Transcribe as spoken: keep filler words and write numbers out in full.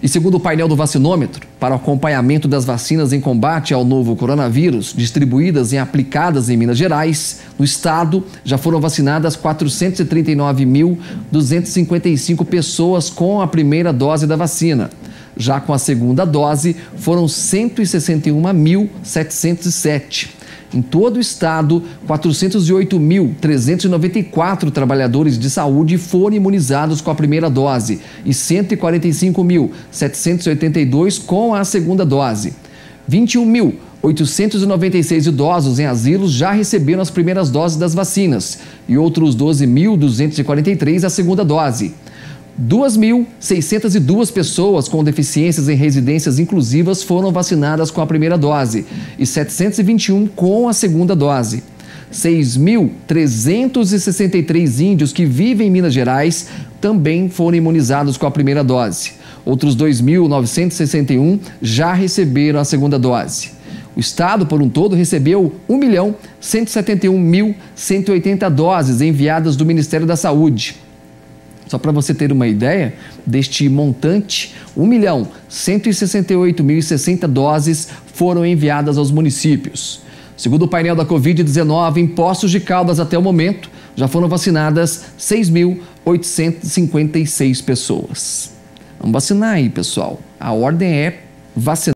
E segundo o painel do vacinômetro, para o acompanhamento das vacinas em combate ao novo coronavírus, distribuídas e aplicadas em Minas Gerais, no estado já foram vacinadas quatrocentos e trinta e nove mil, duzentos e cinquenta e cinco pessoas com a primeira dose da vacina. Já com a segunda dose, foram cento e sessenta e um mil, setecentos e sete. Em todo o estado, quatrocentos e oito mil, trezentos e noventa e quatro trabalhadores de saúde foram imunizados com a primeira dose e cento e quarenta e cinco mil, setecentos e oitenta e dois com a segunda dose. vinte e um mil, oitocentos e noventa e seis idosos em asilos já receberam as primeiras doses das vacinas e outros doze mil, duzentos e quarenta e três a segunda dose. duas mil, seiscentas e duas pessoas com deficiências em residências inclusivas foram vacinadas com a primeira dose e setecentos e vinte e um com a segunda dose. seis mil, trezentos e sessenta e três índios que vivem em Minas Gerais também foram imunizados com a primeira dose. Outros dois mil, novecentos e sessenta e um já receberam a segunda dose. O estado, por um todo, recebeu um milhão, cento e setenta e um mil, cento e oitenta doses enviadas do Ministério da Saúde. Só para você ter uma ideia, deste montante, um milhão, cento e sessenta e oito mil e sessenta doses foram enviadas aos municípios. Segundo o painel da covid dezenove, em Poços de Caldas até o momento, já foram vacinadas seis mil, oitocentos e cinquenta e seis pessoas. Vamos vacinar aí, pessoal. A ordem é vacinar.